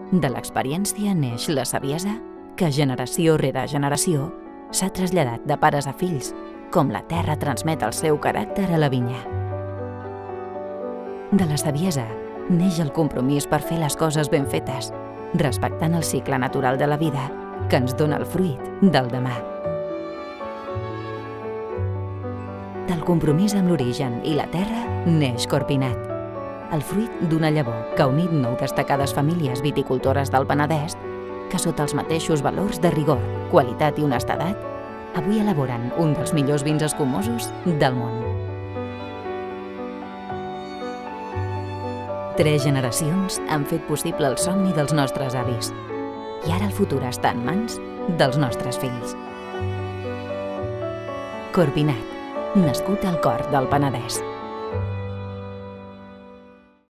De l'experiència neix la saviesa que generació rere generació s'ha traslladat de pares a fills, com la terra transmet el seu caràcter a la vinya. De la saviesa neix el compromís per fer les coses ben fetes, respectant el cicle natural de la vida que ens dona el fruit del demà. Del compromís amb l'origen i la terra neix Corpinnat, el fruit d'una llavor que ha unit 9 destacades famílies viticultores del Penedès que sota els mateixos valors de rigor, qualitat i honestedat avui elaboren un dels millors vins escumosos del món. 3 generacions han fet possible el somni dels nostres avis i ara el futur està en mans dels nostres fills. Corpinnat, nascut al cor del Penedès.